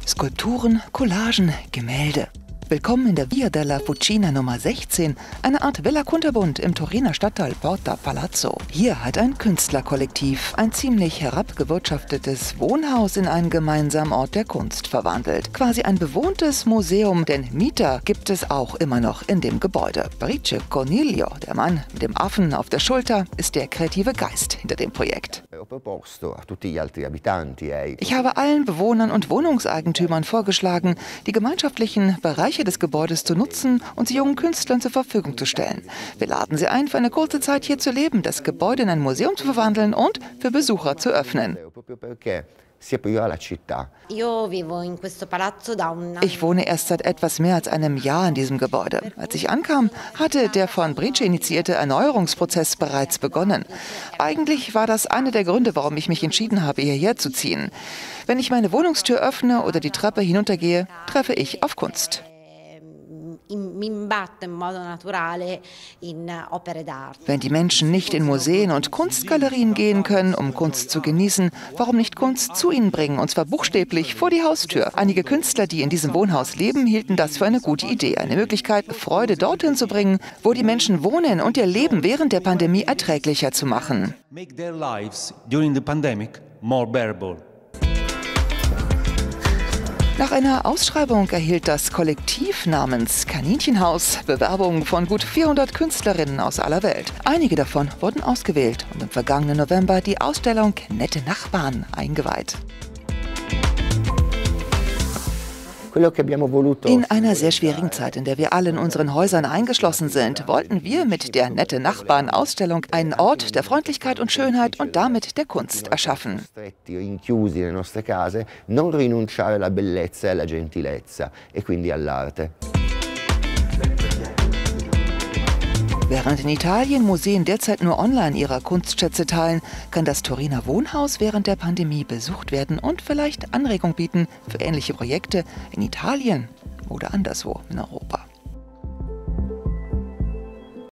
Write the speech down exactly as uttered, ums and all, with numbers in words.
Skulpturen, Collagen, Gemälde. Willkommen in der Via della Fucina Nummer sechzehn, eine Art Villa Kunterbund im Turiner Stadtteil Porta Palazzo. Hier hat ein Künstlerkollektiv ein ziemlich herabgewirtschaftetes Wohnhaus in einen gemeinsamen Ort der Kunst verwandelt. Quasi ein bewohntes Museum, denn Mieter gibt es auch immer noch in dem Gebäude. Brice Coniglio, der Mann mit dem Affen auf der Schulter, ist der kreative Geist hinter dem Projekt. Ich habe allen Bewohnern und Wohnungseigentümern vorgeschlagen, die gemeinschaftlichen Bereiche des Gebäudes zu nutzen und sie jungen Künstlern zur Verfügung zu stellen. Wir laden sie ein, für eine kurze Zeit hier zu leben, das Gebäude in ein Museum zu verwandeln und für Besucher zu öffnen. Ich wohne erst seit etwas mehr als einem Jahr in diesem Gebäude. Als ich ankam, hatte der von Brice initiierte Erneuerungsprozess bereits begonnen. Eigentlich war das einer der Gründe, warum ich mich entschieden habe, hierher zu ziehen. Wenn ich meine Wohnungstür öffne oder die Treppe hinuntergehe, treffe ich auf Kunst. Wenn die Menschen nicht in Museen und Kunstgalerien gehen können, um Kunst zu genießen, warum nicht Kunst zu ihnen bringen, und zwar buchstäblich vor die Haustür? Einige Künstler, die in diesem Wohnhaus leben, hielten das für eine gute Idee, eine Möglichkeit, Freude dorthin zu bringen, wo die Menschen wohnen, und ihr Leben während der Pandemie erträglicher zu machen. Nach einer Ausschreibung erhielt das Kollektiv namens Kaninchenhaus Bewerbungen von gut vierhundert Künstlerinnen aus aller Welt. Einige davon wurden ausgewählt und im vergangenen November die Ausstellung Nette Nachbarn eingeweiht. In einer sehr schwierigen Zeit, in der wir alle in unseren Häusern eingeschlossen sind, wollten wir mit der Nette Nachbarn-Ausstellung einen Ort der Freundlichkeit und Schönheit und damit der Kunst erschaffen. Während in Italien Museen derzeit nur online ihre Kunstschätze teilen, kann das Turiner Wohnhaus während der Pandemie besucht werden und vielleicht Anregung bieten für ähnliche Projekte in Italien oder anderswo in Europa.